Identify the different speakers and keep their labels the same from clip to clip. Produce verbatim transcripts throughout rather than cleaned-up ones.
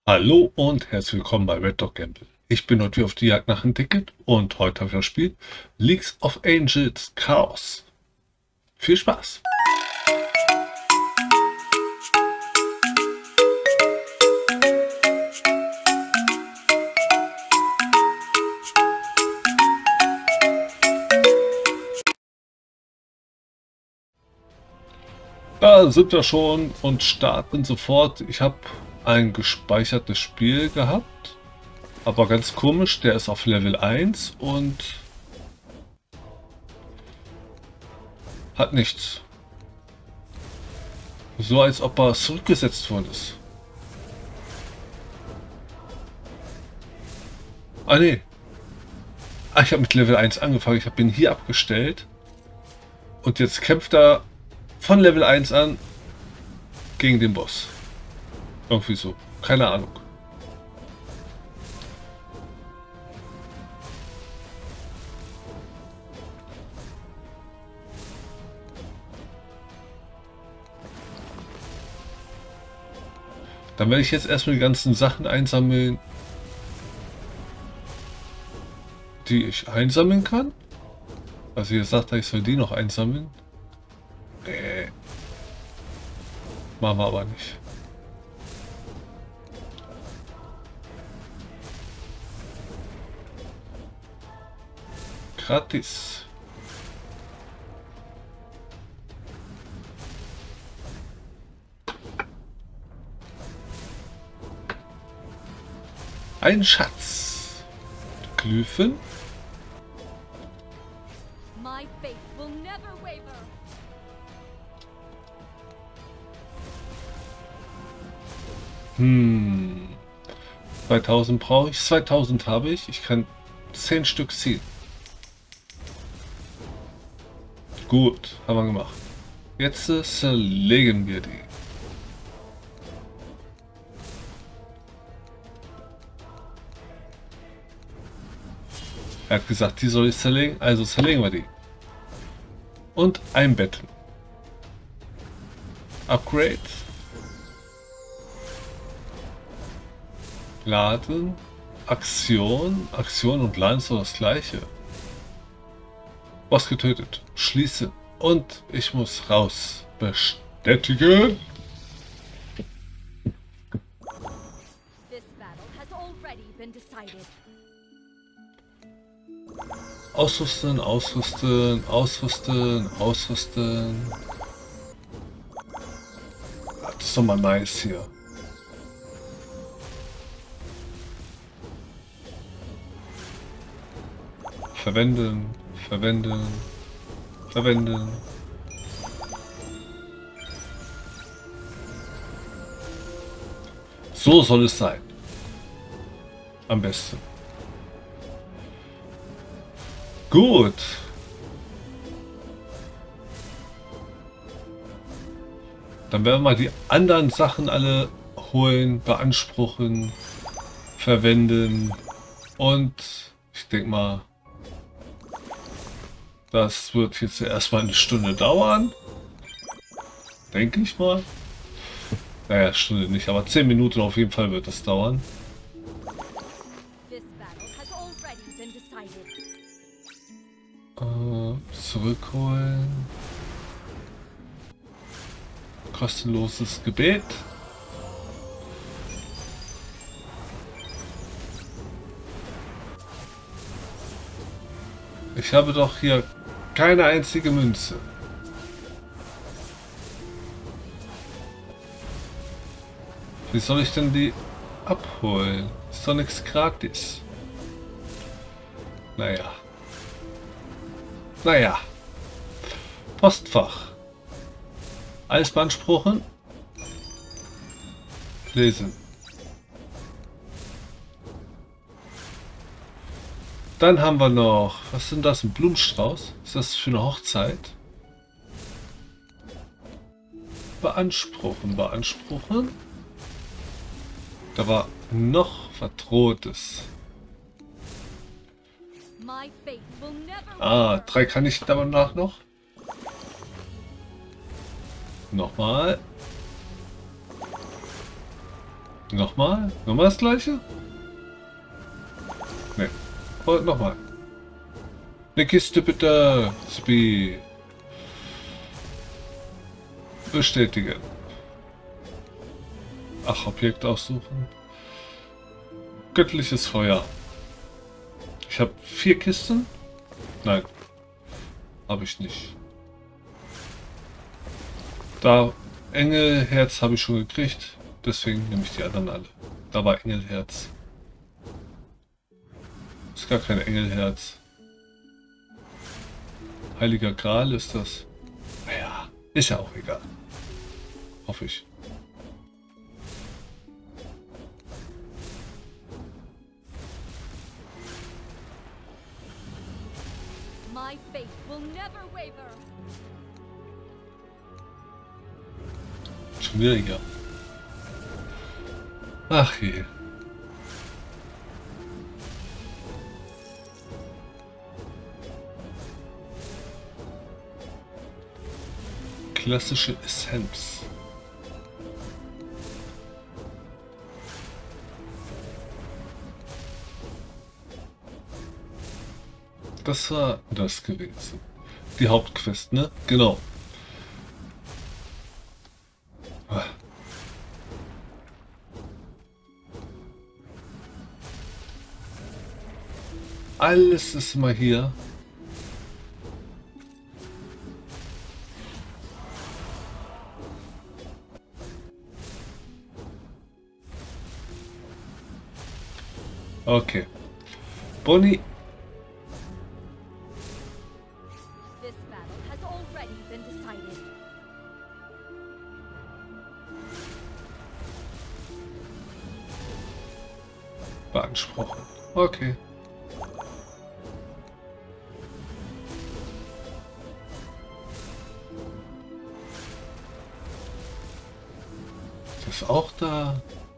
Speaker 1: Hallo und herzlich willkommen bei Red Dog Gamble. Ich bin heute auf die Jagd nach einem Ticket und heute habe ich das Spiel Leagues of Angels Chaos. Viel Spaß! Da sind wir schon und starten sofort. Ich habe ein gespeichertes Spiel gehabt, aber ganz komisch, der ist auf Level eins und hat nichts. So als ob er zurückgesetzt worden ist. Ah ne. Ah, ich habe mit Level eins angefangen, ich habe ihn hier abgestellt. Und jetzt kämpft er von Level eins an gegen den Boss. Irgendwie so. Keine Ahnung. Dann werde ich jetzt erstmal die ganzen Sachen einsammeln, die ich einsammeln kann. Also ihr sagt, ich soll die noch einsammeln. Nee. Machen wir aber nicht. Gratis. Ein Schatz. Glyphen.
Speaker 2: My faith will never waver.
Speaker 1: Hm. zweitausend brauche ich. zweitausend habe ich. Ich kann zehn Stück ziehen. Gut, haben wir gemacht. Jetzt äh, zerlegen wir die. Er hat gesagt, die soll ich zerlegen, also zerlegen wir die. Und einbetten. Upgrade. Laden. Aktion. Aktion und Laden ist doch das gleiche. Boss getötet. Schließe. Und ich muss raus. Bestätigen.
Speaker 2: This battle has already been decided.
Speaker 1: Ausrüsten, ausrüsten, ausrüsten, ausrüsten. Das ist doch mal nice hier. Verwenden, verwenden, verwenden. So soll es sein. Am besten. Gut. Dann werden wir die anderen Sachen alle holen, beanspruchen, verwenden. Und ich denke mal, das wird jetzt erstmal eine Stunde dauern. Denke ich mal. Naja, Stunde nicht, aber zehn Minuten auf jeden Fall wird das dauern.
Speaker 2: This battle has already been decided.
Speaker 1: Äh, zurückholen. Kostenloses Gebet. Ich habe doch hier keine einzige Münze. Wie soll ich denn die abholen? Ist doch nichts gratis. Naja. Naja. Postfach. Alles beanspruchen. Lesen. Dann haben wir noch, was sind das, ein Blumenstrauß? Ist das für eine Hochzeit? Beanspruchen, beanspruchen. Da war noch was Rotes.
Speaker 2: My faith will never
Speaker 1: Ah,
Speaker 2: waver.
Speaker 1: drei kann ich danach noch. Nochmal. Nochmal? Nochmal das gleiche? Ne. Und nochmal. Eine Kiste bitte. Speed. Bestätigen. Ach, Objekt aussuchen. Göttliches Feuer. Ich habe vier Kisten? Nein. Habe ich nicht. Da Engelherz habe ich schon gekriegt. Deswegen nehme ich die anderen alle. Da war Engelherz. Ist gar kein Engelherz. Heiliger Gral ist das. Naja, ist ja auch egal. Hoffe ich.
Speaker 2: My faith will never waver.
Speaker 1: Schon wieder hier. Ach je. Klassische Essenz. Das war das gewesen. Die Hauptquest, ne? Genau. Alles ist mal hier. Okay. Bonnie.
Speaker 2: This battle has already been decided.
Speaker 1: Beanspruchen. Okay. Das ist auch da.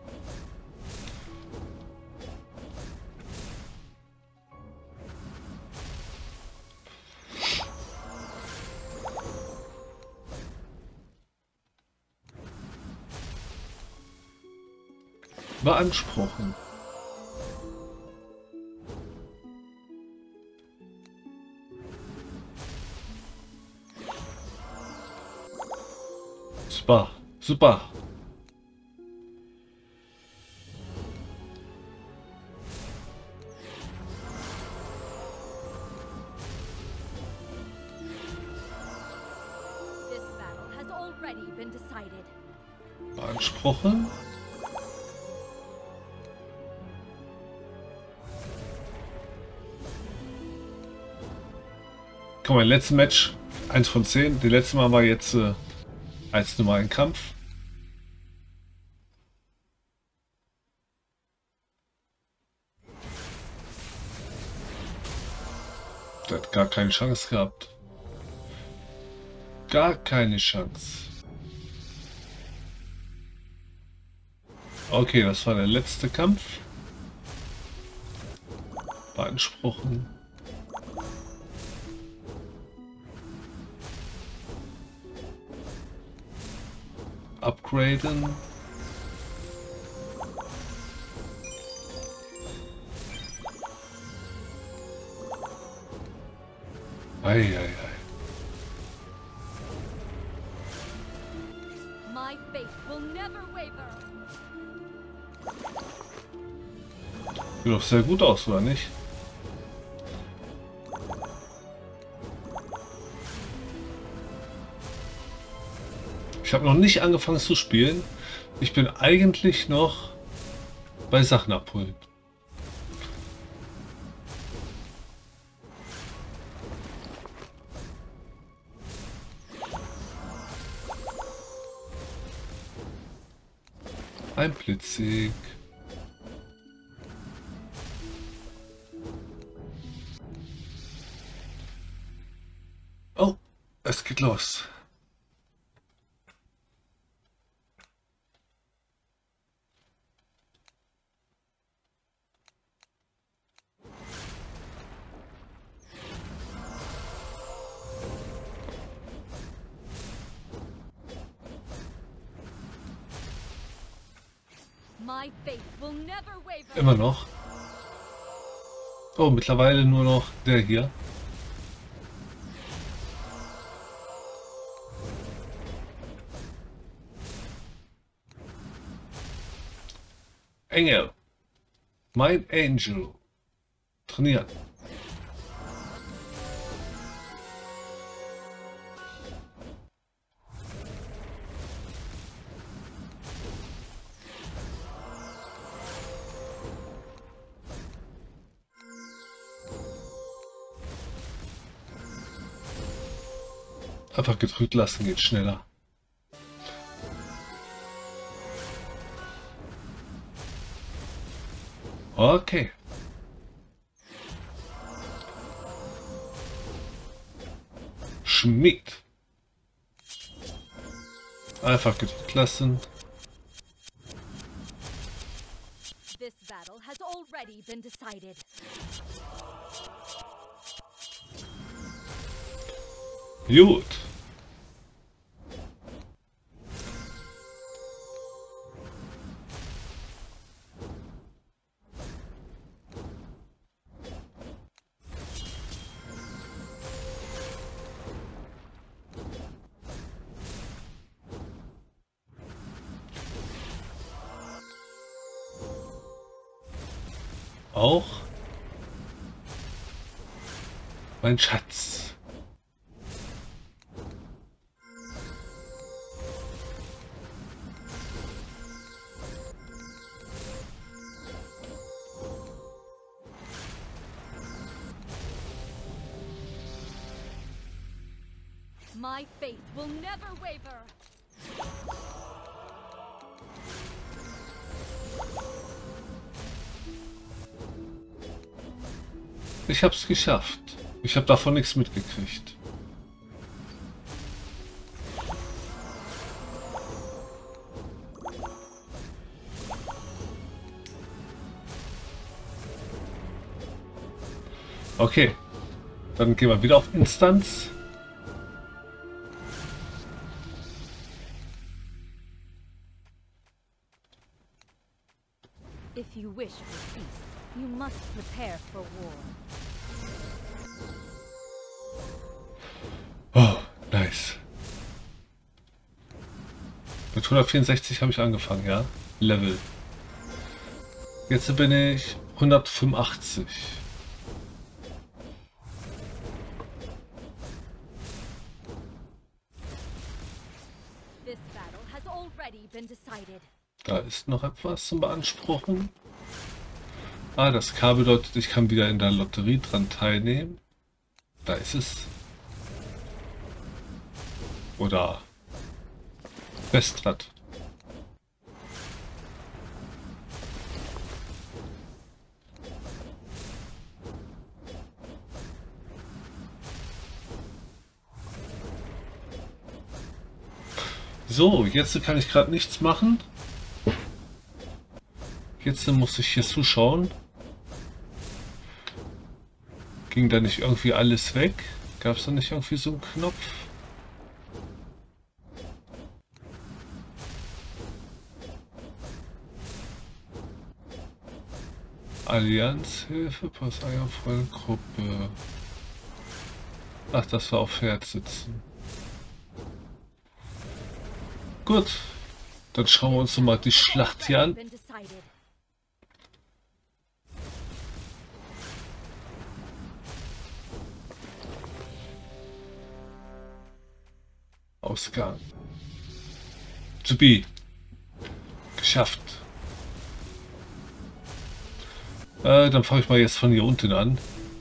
Speaker 1: Beanspruchen. Super, super.
Speaker 2: This battle has already been decided.
Speaker 1: Beanspruchen. Guck mal, letztes Match eins von zehn. Die letzte Mal war jetzt äh, als normalen Kampf. Der hat gar keine Chance gehabt. Gar keine Chance. Okay, das war der letzte Kampf. Beanspruchen. Upgraden. Eieiei.
Speaker 2: My faith will never waver.
Speaker 1: Sieht doch sehr gut aus, oder nicht? Ich habe noch nicht angefangen zu spielen. Ich bin eigentlich noch bei Sachen abholen. Ein Blitzsieg. Oh, es geht los.
Speaker 2: My faith will never waver.
Speaker 1: Immer noch. Oh, mittlerweile nur noch der hier. Engel. Mein Angel. Trainieren. Einfach gedrückt lassen, geht schneller. Okay. Schmied. Einfach gedrückt lassen.
Speaker 2: This battle has already been decided.
Speaker 1: Gut. Auch mein Schatz.
Speaker 2: My faith will never waver.
Speaker 1: Ich hab's geschafft. Ich habe davon nichts mitgekriegt. Okay. Dann gehen wir wieder auf Instanz.
Speaker 2: If you wish for peace, you must prepare for war.
Speaker 1: Oh, nice. Mit hundertvierundsechzig habe ich angefangen, ja? Level. Jetzt bin ich hundertfünfundachtzig.
Speaker 2: This battle has already been decided.
Speaker 1: Da ist noch etwas zum Beanspruchen. Ah, das K bedeutet, ich kann wieder in der Lotterie dran teilnehmen. Da ist es. Oder Westrad. So, jetzt kann ich gerade nichts machen. Jetzt muss ich hier zuschauen. Ging da nicht irgendwie alles weg? Gab es da nicht irgendwie so einen Knopf? Allianzhilfe, Passagerfreundgruppe. Ach, das war auf Pferd sitzen. Gut, dann schauen wir uns noch mal die Schlacht hier an. Ausgang. Supi. Geschafft. Äh, dann fange ich mal jetzt von hier unten an.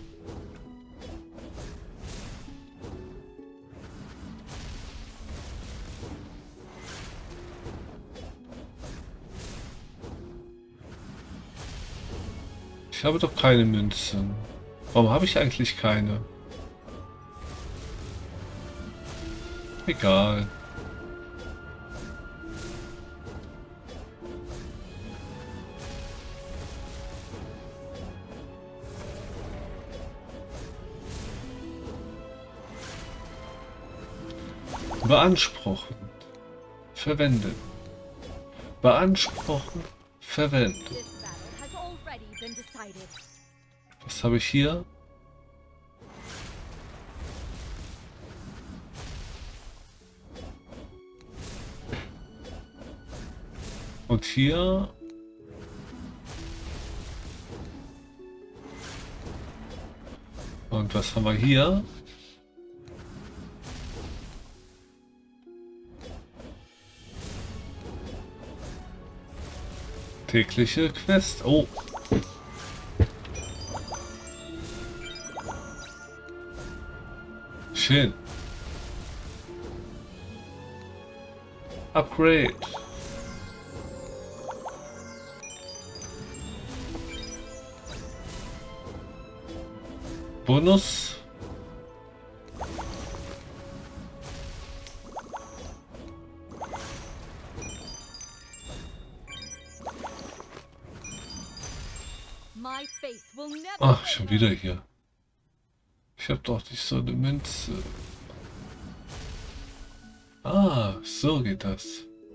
Speaker 1: Ich habe doch keine Münzen. Warum habe ich eigentlich keine? Egal. Beanspruchen. Verwenden. Beanspruchen. verwenden.
Speaker 2: This battle has already been decided.
Speaker 1: Was habe ich hier? Und hier? Und was haben wir hier? Tägliche Quest. Oh. Schön. Upgrade. Bonus.
Speaker 2: My faith will never
Speaker 1: Ach, schon
Speaker 2: waver.
Speaker 1: wieder hier. Ich habe doch nicht so eine Münze. Ah, so geht das.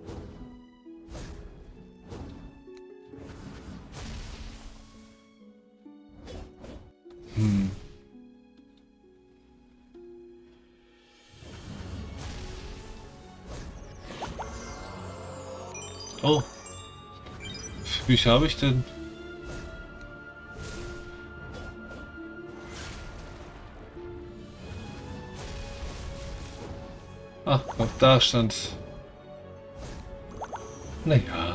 Speaker 1: Hm. Oh. Wie viel habe ich denn? Ach, da stand's. Naja.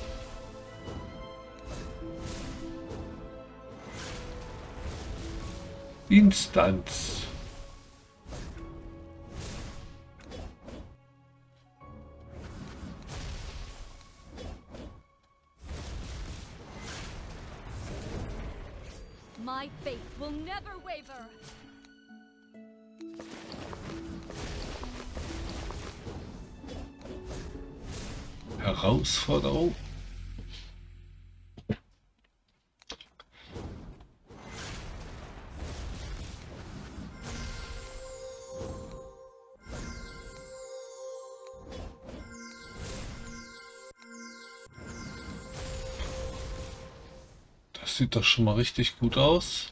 Speaker 1: Instanz.
Speaker 2: My faith will never waver.
Speaker 1: Herausforderung. Das sieht doch schon mal richtig gut aus.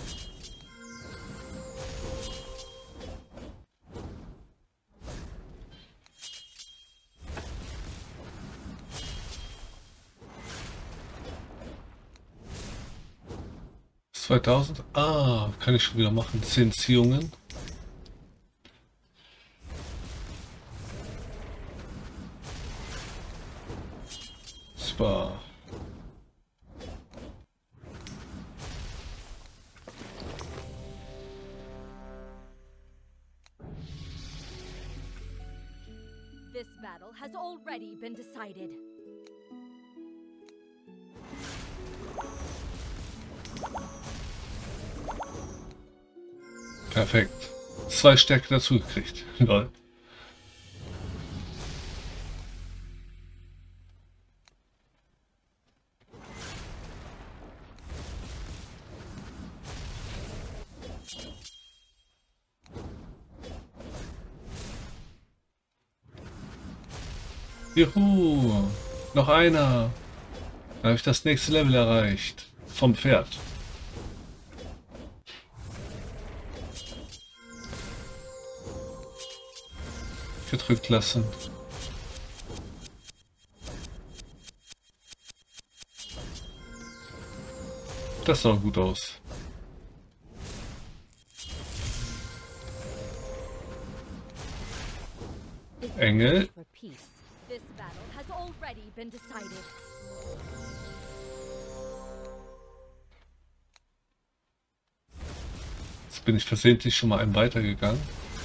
Speaker 1: zweitausend. Ah, kann ich schon wieder machen. zehn Ziehungen. Super.
Speaker 2: This battle has already been decided.
Speaker 1: Perfekt. Zwei Stärke dazu gekriegt. Lol. Juhu. Noch einer. Da habe ich das nächste Level erreicht. Vom Pferd. Gedrückt lassen. Das sah gut aus. Engel.
Speaker 2: For peace. This battle has already been decided.
Speaker 1: Jetzt bin ich versehentlich schon mal einen weitergegangen.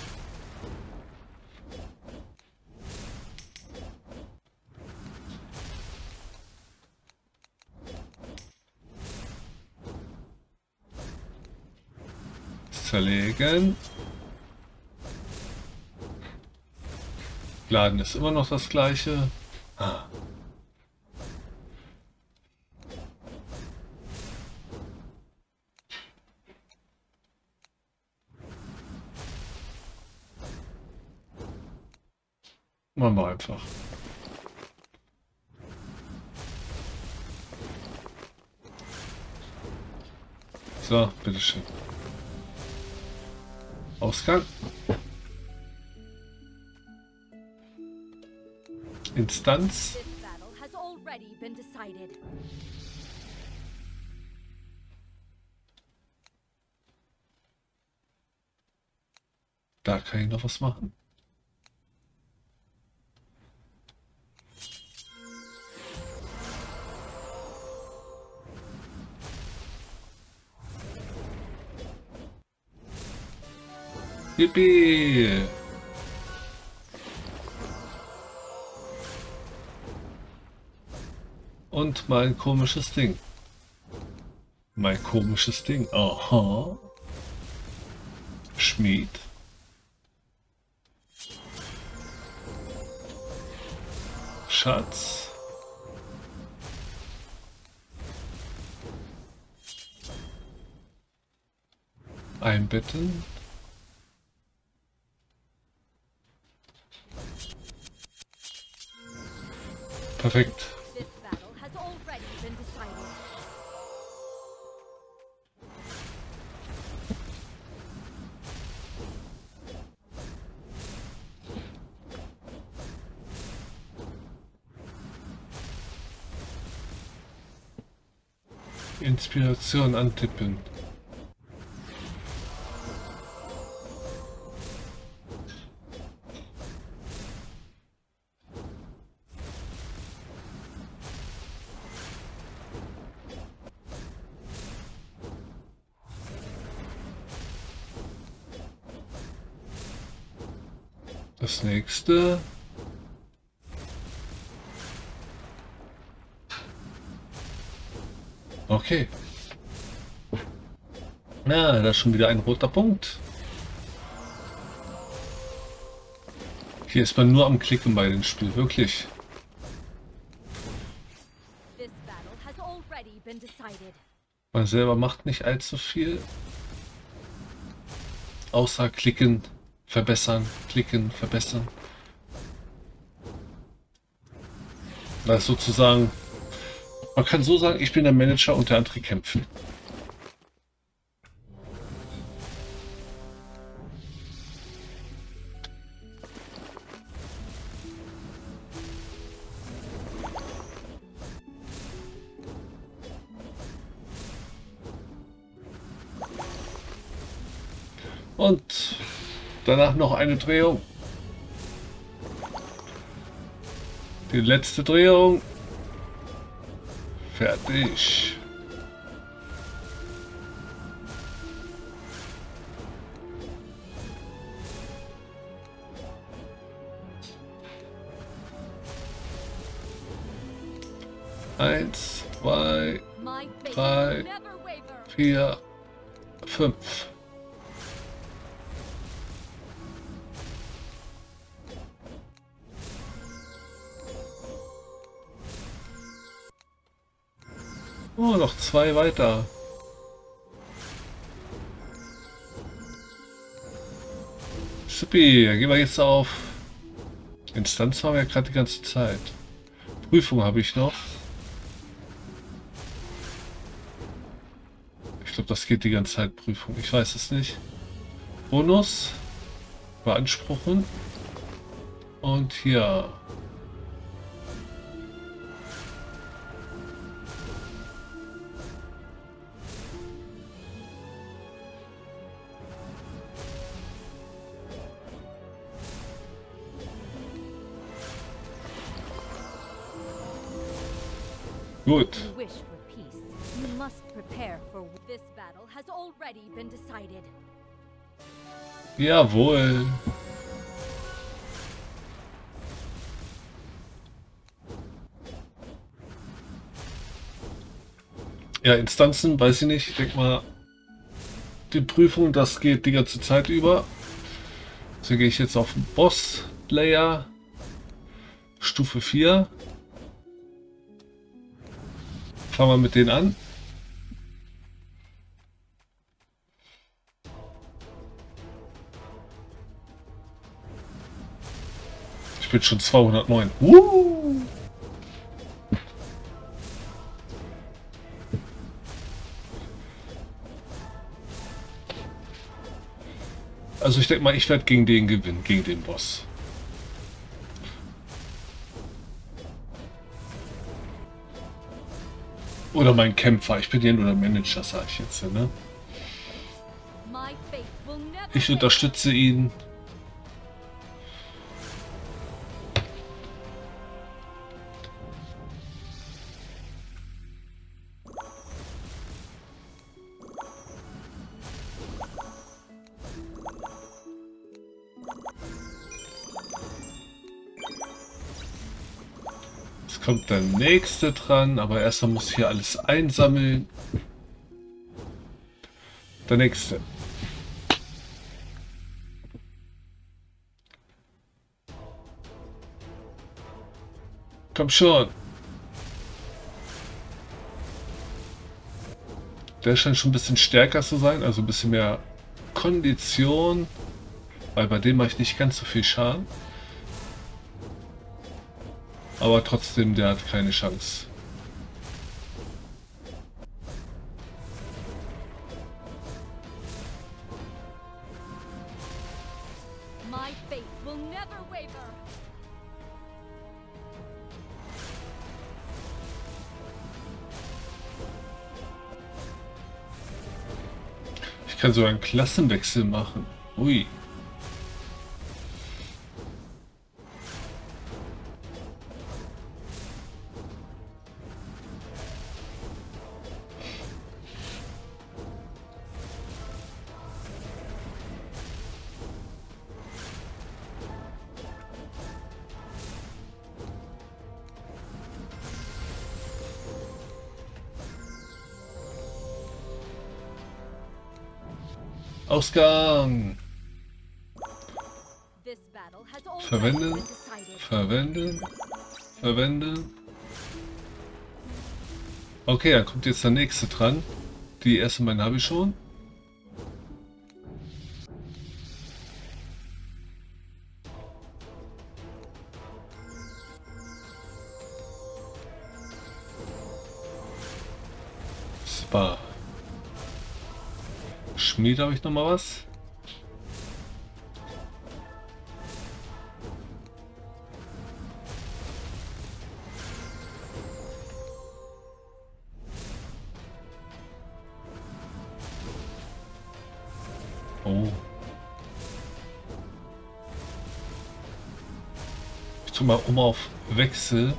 Speaker 1: Zerlegen. Laden ist immer noch das gleiche. Ah. Machen wir einfach. So, bitteschön. Ausgang. Instanz.
Speaker 2: This battle has already been decided.
Speaker 1: Da kann ich noch was machen. Yippie! Und mein komisches Ding. Mein komisches Ding. Aha. Schmied. Schatz. Einbetten. Perfekt.
Speaker 2: This battle has already been decided.
Speaker 1: Inspiration antippen. Das nächste. Okay. Na, da ist schon wieder ein roter Punkt. Hier ist man nur am Klicken bei dem Spiel, wirklich.
Speaker 2: This battle has already been decided.
Speaker 1: Man selber macht nicht allzu viel. Außer klicken, verbessern, klicken, verbessern. Das ist sozusagen, man kann so sagen, ich bin der Manager und der andere kämpfen. Und danach noch eine Drehung. Die letzte Drehung. Fertig. Eins, zwei,
Speaker 2: My faith
Speaker 1: drei,
Speaker 2: will never waver.
Speaker 1: vier, fünf. Oh, noch zwei weiter. Supi, dann gehen wir jetzt auf. Instanz haben wir ja gerade die ganze Zeit. Prüfung habe ich noch. Ich glaube, das geht die ganze Zeit Prüfung. Ich weiß es nicht. Bonus. Beanspruchen. Und hier. Gut.
Speaker 2: You wish for peace. You must prepare for this battle has already been decided.
Speaker 1: Jawohl. Ja, Instanzen, weiß ich nicht. Ich denke mal, die Prüfung, das geht die ganze Zeit über. So gehe ich jetzt auf den Boss-Layer. Stufe vier. Fangen wir mit denen an. Ich bin schon zweihundertneun. Uh! Also ich denke mal, ich werde gegen den gewinnen, gegen den Boss. Oder mein Kämpfer. Ich bin ja nur der Manager, sage ich jetzt. Ne?
Speaker 2: My faith will never
Speaker 1: Ich
Speaker 2: waver.
Speaker 1: unterstütze ihn. Jetzt kommt der nächste dran, aber erstmal muss ich hier alles einsammeln. Der nächste. Komm schon. Der scheint schon ein bisschen stärker zu sein, also ein bisschen mehr Kondition. Weil bei dem mache ich nicht ganz so viel Schaden. Aber trotzdem, der hat keine Chance.
Speaker 2: My faith will never waver.
Speaker 1: Ich kann sogar einen Klassenwechsel machen. Ui. Ausgang.
Speaker 2: This battle has already
Speaker 1: Verwenden.
Speaker 2: been decided.
Speaker 1: Verwenden. Verwenden. Okay, dann kommt jetzt der nächste dran. Die erste meine habe ich schon. Spa. Schmied habe ich noch mal was. Oh. Ich tue mal um auf Wechsel.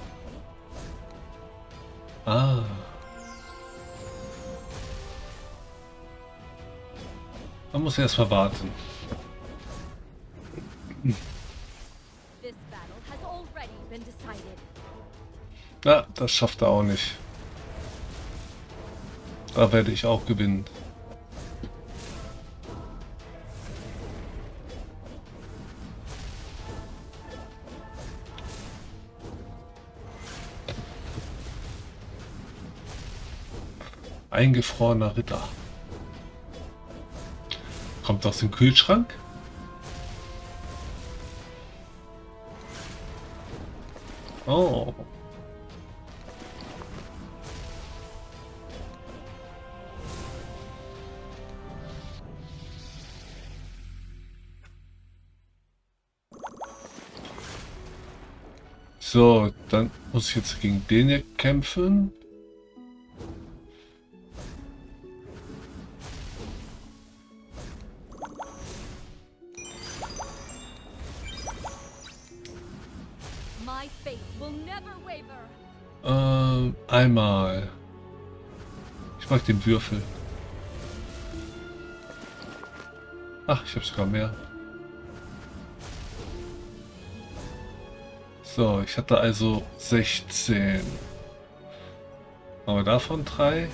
Speaker 1: Ah. Man muss erst mal warten.
Speaker 2: This battle has already been decided.
Speaker 1: Ja, das schafft er auch nicht. Da werde ich auch gewinnen. Eingefrorener Ritter. Kommt aus dem Kühlschrank. Oh. So, dann muss ich jetzt gegen den hier kämpfen.
Speaker 2: My faith will never waver.
Speaker 1: Ähm, einmal. Ich mag den Würfel. Ach, ich habe sogar mehr. So, ich hatte also sechzehn. Aber davon drei.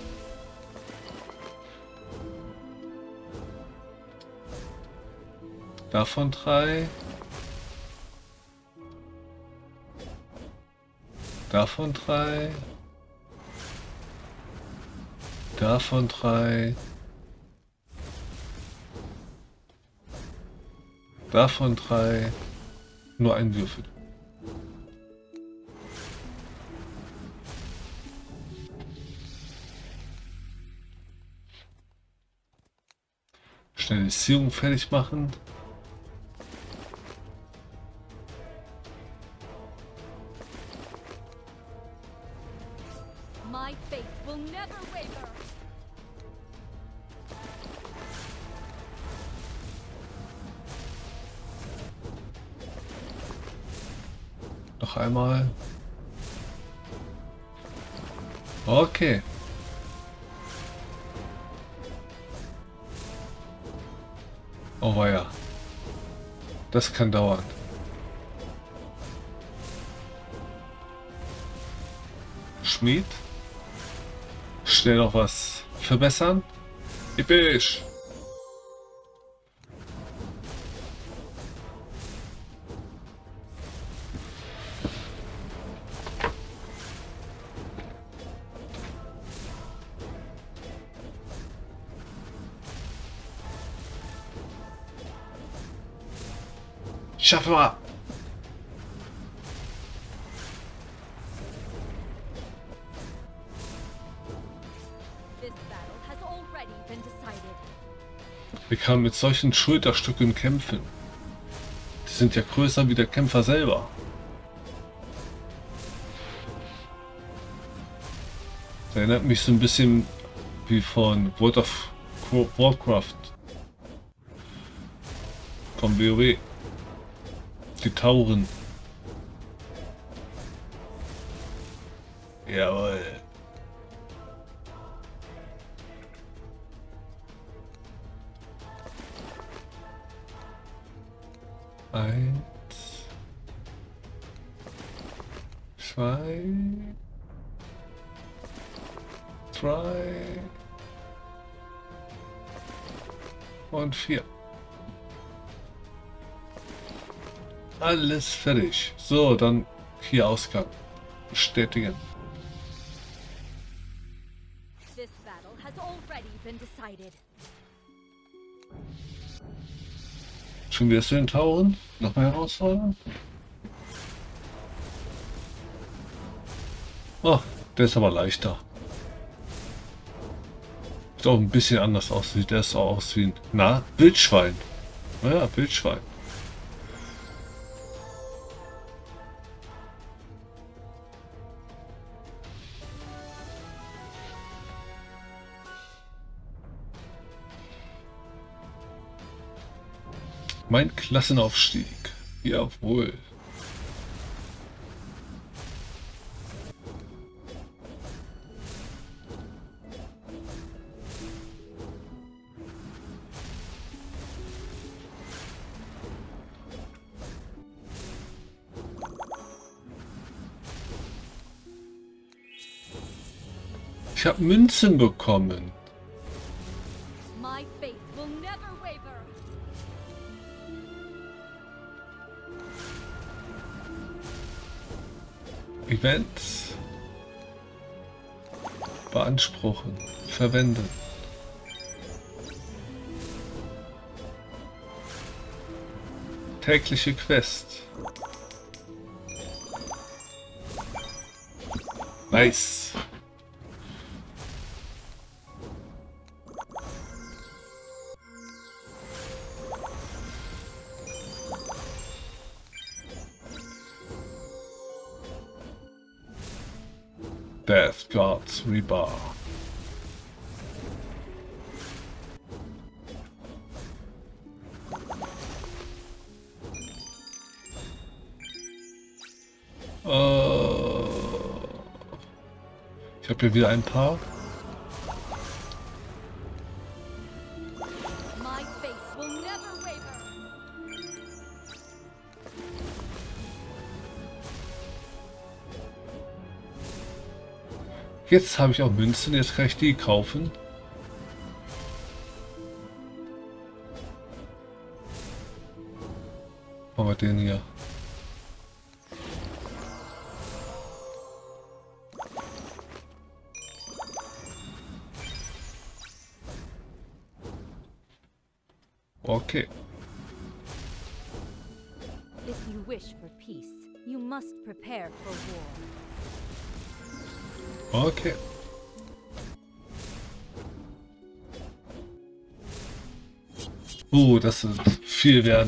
Speaker 1: Davon drei. Davon drei. Davon drei. Davon drei. Nur ein Würfel. Sterilisierung fertig machen.
Speaker 2: My faith will never waver.
Speaker 1: Noch einmal. Okay. Oh weia. Das kann dauern. Schmied. Schnell noch was verbessern. Episch. Schaffen wir! Wir kann mit solchen Schulterstücken kämpfen. Die sind ja größer wie der Kämpfer selber. Das erinnert mich so ein bisschen wie von World of Warcraft. Vom WoW. Die Tauren. Jawohl. Eins. Zwei. Drei. Und vier. Alles fertig. So, dann hier Ausgang. Bestätigen.
Speaker 2: This battle has already been decided.
Speaker 1: Schon wieder zu den Tauren? Noch mehr herausfordern? Oh, der ist aber leichter. Sieht auch ein bisschen anders aus. Sieht erst auch aus wie ein... Na, Wildschwein. Ja, Wildschwein. Mein Klassenaufstieg. Jawohl. Ich habe Münzen bekommen.
Speaker 2: My faith will never waver.
Speaker 1: Events beanspruchen, verwenden. Tägliche Quest. Nice. Death Guards Rebar. Äh, ich habe hier wieder ein paar.
Speaker 2: My faith will never waver.
Speaker 1: Jetzt habe ich auch Münzen, jetzt kann ich die kaufen. Machen wir den hier. Okay.
Speaker 2: If you wish for peace, you must prepare for war.
Speaker 1: Uh, das wird viel werden.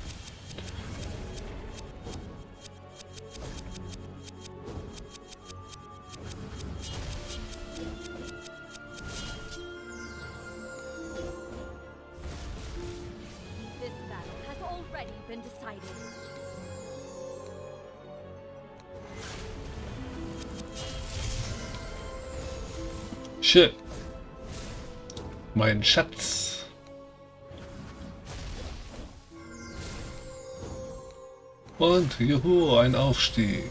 Speaker 2: This battle has already been decided.
Speaker 1: Shit. Mein Schatz. Und juhu, ein Aufstieg.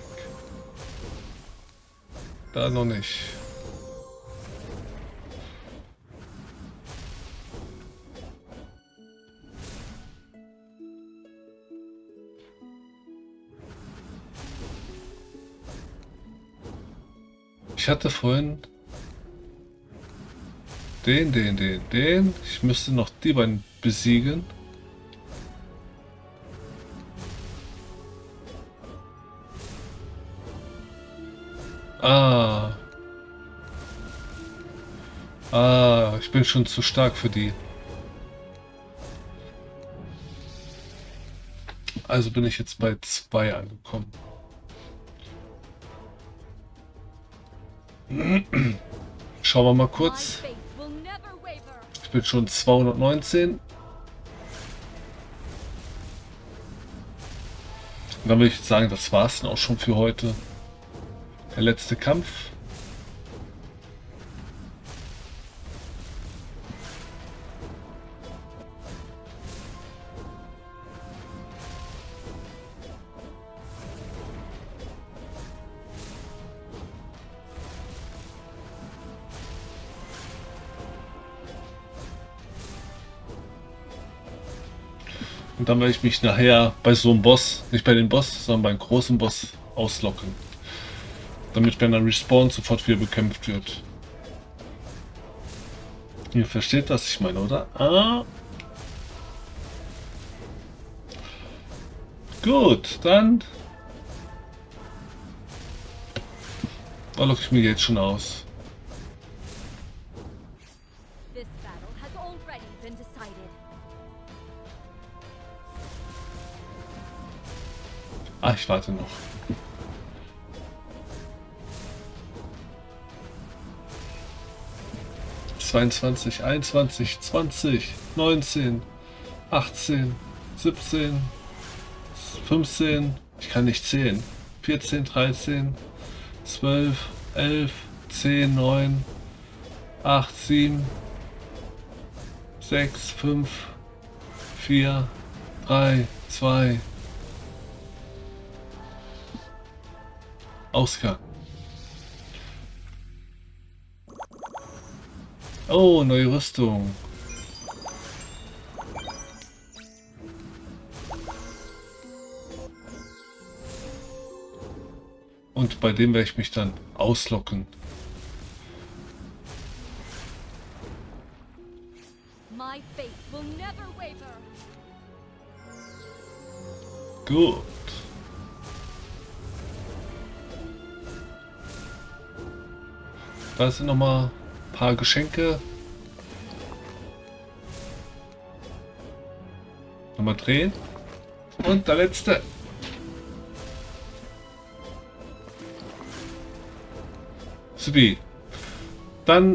Speaker 1: Da noch nicht. Ich hatte vorhin den, den, den, den. Ich müsste noch die beiden besiegen. Ah. Ah, ich bin schon zu stark für die. Also bin ich jetzt bei zwei angekommen. Schauen wir mal kurz. Ich bin schon zweihundertneunzehn. Und dann würde ich sagen, das war es dann auch schon für heute. Der letzte Kampf. Und dann werde ich mich nachher bei so einem Boss, nicht bei dem Boss, sondern beim großen Boss auslocken. Damit, wenn er respawnt, sofort wieder bekämpft wird. Ihr versteht, was ich meine, oder? Ah. Gut, dann... Da locke ich mir jetzt schon aus.
Speaker 2: This battle has already been decided.
Speaker 1: Ah, ich warte noch. zweiundzwanzig, einundzwanzig, zwanzig, neunzehn, achtzehn, siebzehn, fünfzehn, ich kann nicht zählen, vierzehn, dreizehn, zwölf, elf, zehn, neun, acht, sieben, sechs, fünf, vier, drei, zwei, Ausgang. Oh, neue Rüstung. Und bei dem werde ich mich dann auslocken.
Speaker 2: My faith will never waver.
Speaker 1: Gut. Da sind noch mal ein paar Geschenke. Nochmal drehen. Und der letzte. Supi. Dann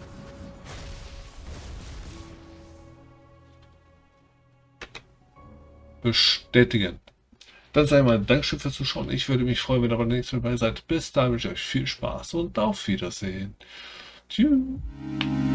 Speaker 1: bestätigen. Dann sei mal Dankeschön fürs Zuschauen. Ich würde mich freuen, wenn ihr beim nächsten Mal dabei seid. Bis dahin wünsche ich euch viel Spaß und auf Wiedersehen. Tschüss.